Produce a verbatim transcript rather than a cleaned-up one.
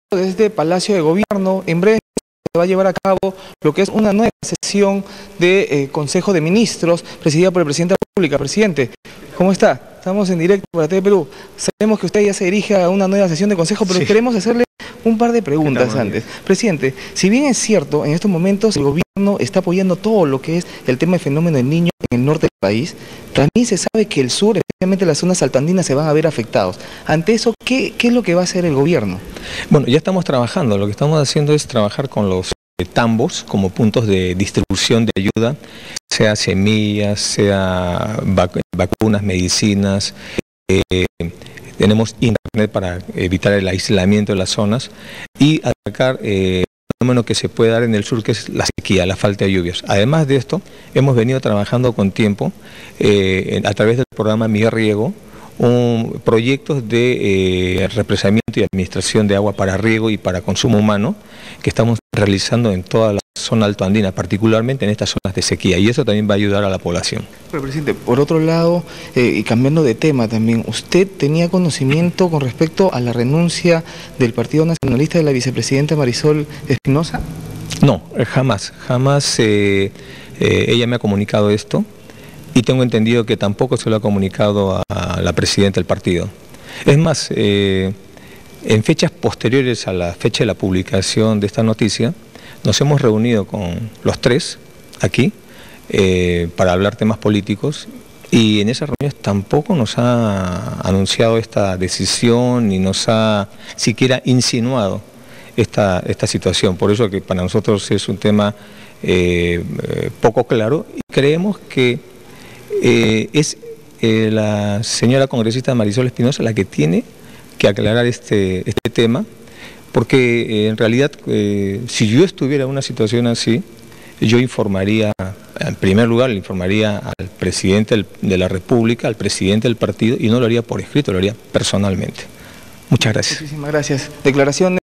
Desde Palacio de Gobierno, en breve se va a llevar a cabo lo que es una nueva sesión de eh, Consejo de Ministros, presidida por el Presidente de la República. Presidente, ¿cómo está? Estamos en directo para T V Perú. Sabemos que usted ya se dirige a una nueva sesión de Consejo, pero sí, queremos hacerle un par de preguntas antes. Presidente, si bien es cierto, en estos momentos el Gobierno está apoyando todo lo que es el tema del fenómeno del Niño en el norte del país, también se sabe que el sur, especialmente las zonas altoandinas, se van a ver afectados. Ante eso, ¿qué, qué es lo que va a hacer el Gobierno? Bueno, ya estamos trabajando. Lo que estamos haciendo es trabajar con los eh, tambos como puntos de distribución de ayuda, sea semillas, sea vac vacunas, medicinas. Eh, tenemos internet para evitar el aislamiento de las zonas y atacar eh, el fenómeno que se puede dar en el sur, que es la sequía, la falta de lluvias. Además de esto, hemos venido trabajando con tiempo eh, a través del programa Mi Riego, un, proyectos de eh, represamiento y administración de agua para riego y para consumo humano que estamos realizando en toda la zona altoandina, particularmente en estas zonas de sequía, y eso también va a ayudar a la población. Pero, presidente, por otro lado, eh, y cambiando de tema también, ¿usted tenía conocimiento con respecto a la renuncia del Partido Nacionalista de la vicepresidenta Marisol Espinosa? No, jamás, jamás eh, eh, ella me ha comunicado esto. Y tengo entendido que tampoco se lo ha comunicado a la presidenta del partido. Es más, eh, en fechas posteriores a la fecha de la publicación de esta noticia, nos hemos reunido con los tres aquí eh, para hablar temas políticos, y en esas reuniones tampoco nos ha anunciado esta decisión ni nos ha siquiera insinuado esta, esta situación. Por eso que para nosotros es un tema eh, eh, poco claro, y creemos que Eh, es eh, la señora congresista Marisol Espinosa la que tiene que aclarar este, este tema, porque eh, en realidad eh, si yo estuviera en una situación así, yo informaría, en primer lugar le informaría al presidente de la República, al presidente del partido, y no lo haría por escrito, lo haría personalmente. Muchas gracias. Muchísimas gracias. Declaración